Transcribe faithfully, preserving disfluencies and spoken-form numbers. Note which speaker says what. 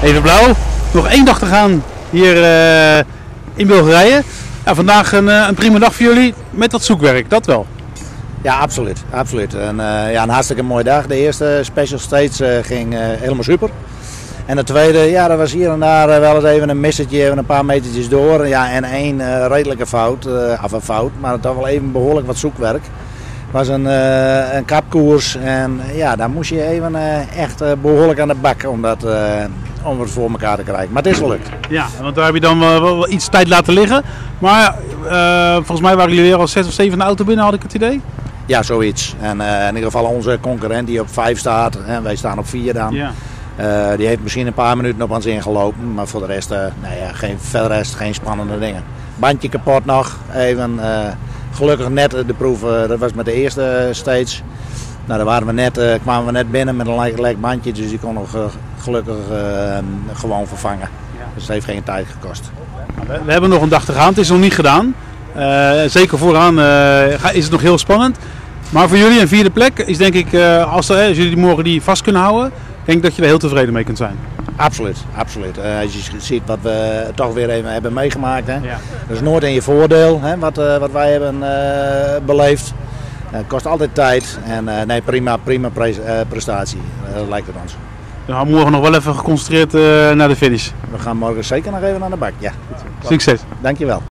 Speaker 1: Even blauw. Nog één dag te gaan hier uh, in Bulgarije. Ja, vandaag een, uh, een prima dag voor jullie met dat zoekwerk, dat wel.
Speaker 2: Ja, absoluut. absoluut. En, uh, ja, een hartstikke mooie dag. De eerste Special States uh, ging uh, helemaal super. En de tweede, ja, dat was hier en daar uh, wel eens even een missetje, even een paar metertjes door. Ja, en één uh, redelijke fout, uh, of een fout, maar het was wel even behoorlijk wat zoekwerk. Het was een, uh, een kapkoers en ja, daar moest je even uh, echt uh, behoorlijk aan de bak om, dat, uh, om het voor elkaar te krijgen. Maar het is gelukt.
Speaker 1: Ja, want daar heb je dan wel, wel iets tijd laten liggen. Maar uh, volgens mij waren jullie weer al zes of zeven in de auto binnen, had ik het idee?
Speaker 2: Ja, zoiets. En uh, in ieder geval onze concurrent die op vijf staat, en wij staan op vier dan. Ja. Uh, die heeft misschien een paar minuten op ons ingelopen, maar voor de rest, uh, nou ja, geen, verder rest geen spannende dingen. Bandje kapot nog, even. Uh, gelukkig net de proef, uh, dat was met de eerste stage. Nou, daar waren we net, uh, kwamen we net binnen met een lek, lek bandje, dus die kon nog uh, gelukkig uh, gewoon vervangen. Ja. Dus het heeft geen tijd gekost.
Speaker 1: We, we hebben nog een dag te gaan, het is nog niet gedaan. Uh, zeker vooraan uh, is het nog heel spannend. Maar voor jullie een vierde plek is denk ik, uh, als, er, als jullie morgen die vast kunnen houden, denk ik dat je er heel tevreden mee kunt zijn.
Speaker 2: Absoluut, absoluut. Uh, als je ziet wat we toch weer even hebben meegemaakt. Hè. Ja. Dat is nooit in je voordeel, hè, wat, uh, wat wij hebben uh, beleefd. Het uh, kost altijd tijd en uh, nee, prima, prima pre uh, prestatie, uh, lijkt het ons.
Speaker 1: We gaan morgen nog wel even geconcentreerd uh, naar de finish.
Speaker 2: We gaan morgen zeker nog even aan de bak, ja.
Speaker 1: Succes.
Speaker 2: Dankjewel.